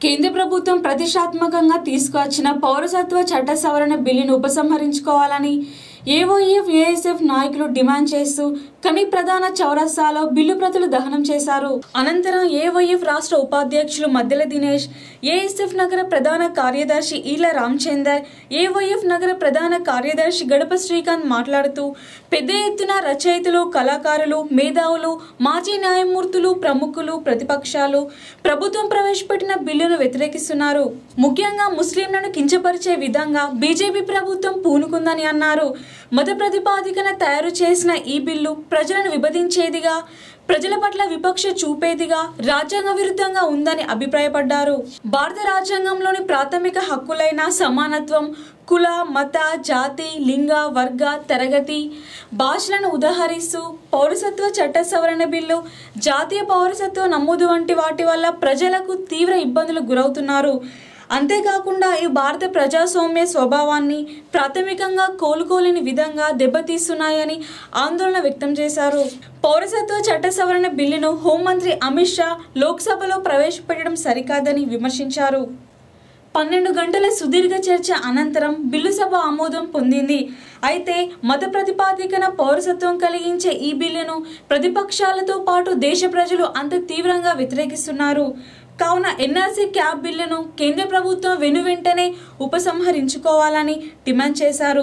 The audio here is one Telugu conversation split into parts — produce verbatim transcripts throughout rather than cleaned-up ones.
కేంద్ర ప్రభుత్వం ప్రతిష్టాత్మకంగా తీసుకువచ్చిన పౌరసత్వ చట్ట సవరణ బిల్లును ఉపసంహరించుకోవాలని ఏఓఎఫ్ ఏఎస్ఎఫ్ నాయకులు డిమాండ్ చేస్తూ కని ప్రధాన చౌరస్తాలో బిల్లు ప్రతులు దహనం చేశారు. అనంతరం ఏఓఎఫ్ రాష్ట్ర ఉపాధ్యక్షులు మద్దెల దినేష్, ఏఎస్ఎఫ్ నగర ప్రధాన కార్యదర్శి ఈల రామచందర్, ఏఓఎఫ్ నగర ప్రధాన కార్యదర్శి గడప శ్రీకాంత్ మాట్లాడుతూ పెద్ద ఎత్తున రచయితలు, కళాకారులు, మేధావులు, మాజీ న్యాయమూర్తులు, ప్రముఖులు, ప్రతిపక్షాలు ప్రభుత్వం ప్రవేశపెట్టిన బిల్లును వ్యతిరేకిస్తున్నారు. ముఖ్యంగా ముస్లింలను కించపరిచే విధంగా బీజేపీ ప్రభుత్వం పూనుకుందని అన్నారు. మత ప్రతిపాదికన తయారు చేసిన ఈ బిల్లు ప్రజలను విభజించేదిగా, ప్రజల పట్ల వివక్ష చూపేదిగా, రాజ్యాంగ విరుద్ధంగా ఉందని అభిప్రాయపడ్డారు. భారత రాజ్యాంగంలోని ప్రాథమిక హక్కులైన సమానత్వం, కుల, మత, జాతి, లింగ, వర్గ, తరగతి, భాషలను ఉదాహరిస్తూ పౌరసత్వ చట్ట సవరణ బిల్లు, జాతీయ పౌరసత్వ నమోదు వంటి వాటి వల్ల ప్రజలకు తీవ్ర ఇబ్బందులకు గురవుతున్నారు. అంతేకాకుండా ఈ భారత ప్రజాస్వామ్య స్వభావాన్ని ప్రాథమికంగా కోలుకోలేని విధంగా దెబ్బతీస్తున్నాయని ఆందోళన వ్యక్తం చేశారు. పౌరసత్వ చట్ట సవరణ బిల్లును హోంమంత్రి అమిత్ షా లోక్సభలో ప్రవేశపెట్టడం సరికాదని విమర్శించారు. పన్నెండు గంటల సుదీర్ఘ చర్చ అనంతరం బిల్లు సభ ఆమోదం పొందింది. అయితే మత ప్రతిపాదికన పౌరసత్వం కలిగించే ఈ బిల్లును ప్రతిపక్షాలతో పాటు దేశ ప్రజలు అంత తీవ్రంగా వ్యతిరేకిస్తున్నారు. కావున ఎన్ఆర్సీ క్యాబ్ బిల్లును కేంద్ర ప్రభుత్వం వెను వెంటనే ఉపసంహరించుకోవాలని డిమాండ్ చేశారు.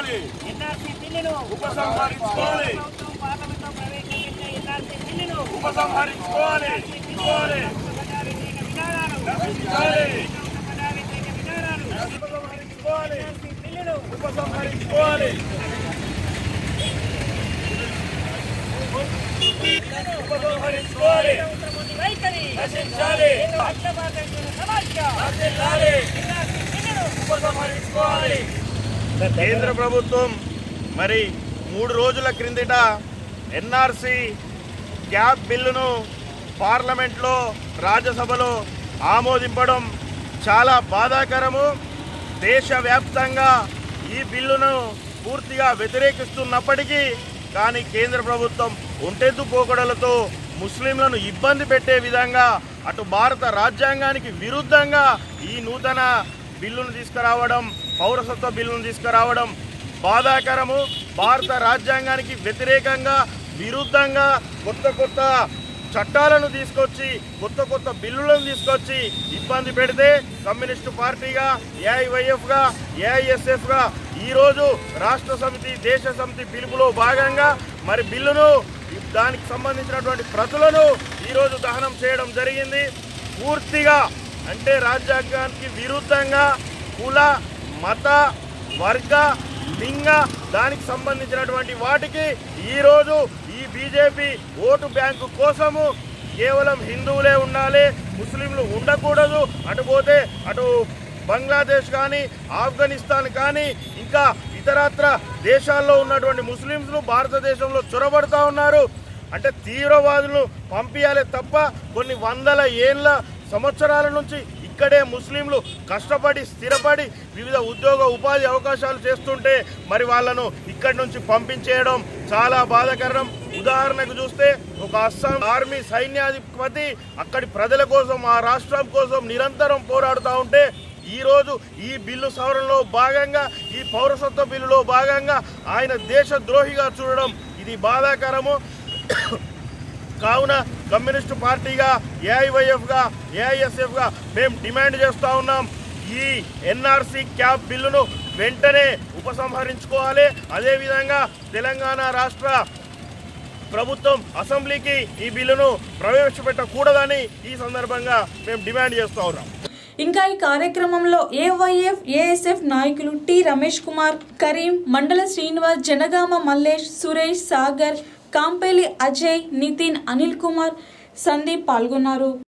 కేంద్ర ప్రభుత్వం మరి మూడు రోజుల క్రిందట ఎన్ఆర్సీ క్యాబ్ బిల్లును పార్లమెంట్లో, రాజ్యసభలో ఆమోదింపడం చాలా బాధాకరము. దేశవ్యాప్తంగా ఈ బిల్లును పూర్తిగా వ్యతిరేకిస్తున్నప్పటికీ కానీ కేంద్ర ప్రభుత్వం ఒంటెద్దు పోకడలతో ముస్లింలను ఇబ్బంది పెట్టే విధంగా అటు భారత రాజ్యాంగానికి విరుద్ధంగా ఈ నూతన బిల్లును తీసుకురావడం, పౌరసత్వ బిల్లును తీసుకురావడం బాధాకరము. భారత రాజ్యాంగానికి వ్యతిరేకంగా, విరుద్ధంగా కొత్త కొత్త చట్టాలను తీసుకొచ్చి, కొత్త కొత్త బిల్లులను తీసుకొచ్చి ఇబ్బంది పెడితే కమ్యూనిస్టు పార్టీగా, ఏఐవైఎఫ్గా, ఏఐఎస్ఎఫ్గా ఈరోజు రాష్ట్ర సమితి, దేశ సమితి పిలుపులో భాగంగా మరి బిల్లును, దానికి సంబంధించినటువంటి ప్రతులను ఈరోజు దహనం చేయడం జరిగింది. పూర్తిగా అంటే రాజ్యాంగానికి విరుద్ధంగా కుల, మత, వర్గ, లింగ దానికి సంబంధించినటువంటి వాటికి ఈరోజు ఈ బీజేపీ ఓటు బ్యాంకు కోసము కేవలం హిందువులే ఉండాలి, ముస్లింలు ఉండకూడదు, అటు పోతే అటు బంగ్లాదేశ్ కానీ, ఆఫ్ఘనిస్తాన్ కానీ ఇంకా ఇతరత్ర దేశాల్లో ఉన్నటువంటి ముస్లింలు భారతదేశంలో చొరబడుతూ ఉన్నారు. అంటే తీవ్రవాదులను పంపించాలే తప్ప కొన్ని వందల ఏళ్ళ సంవత్సరాల నుంచి ఇక్కడే ముస్లింలు కష్టపడి స్థిరపడి వివిధ ఉద్యోగ ఉపాధి అవకాశాలు చేస్తుంటే మరి వాళ్ళను ఇక్కడి నుంచి పంపించేయడం చాలా బాధాకరం. ఉదాహరణకు చూస్తే ఒక అస్సాం ఆర్మీ సైన్యాధిపతి అక్కడి ప్రజల కోసం, ఆ రాష్ట్రం కోసం నిరంతరం పోరాడుతూ ఉంటే ఈరోజు ఈ బిల్లు సవరణలో భాగంగా, ఈ పౌరసత్వ బిల్లులో భాగంగా ఆయన దేశద్రోహిగా చూడడం ఇది బాధాకరము. కావున కమ్యూనిస్టు పార్టీగా, ఏఐవైఎఫ్గా, ఏఐఎస్ఎఫ్గా మేము డిమాండ్ చేస్తూ ఉన్నాం, ఈ ఎన్ఆర్సీ క్యాబ్ బిల్లును వెంటనే ఉపసంహరించుకోవాలి. అదేవిధంగా తెలంగాణ రాష్ట్ర ప్రభుత్వం అసెంబ్లీకి ఈ బిల్లును ప్రవేశపెట్టకూడదని ఈ సందర్భంగా మేము డిమాండ్ చేస్తూ ఉన్నాం. ఇంకా ఈ కార్యక్రమంలో ఏవైఎఫ్ ఏఎస్ఎఫ్ నాయకులు టి రమేష్ కుమార్, కరీం, మండల శ్రీనివాస్, జనగామ మల్లేష్, సురేష్, సాగర్, కాంపేలి అజయ్, నితిన్, అనిల్ కుమార్, సందీప్ పాల్గొన్నారు.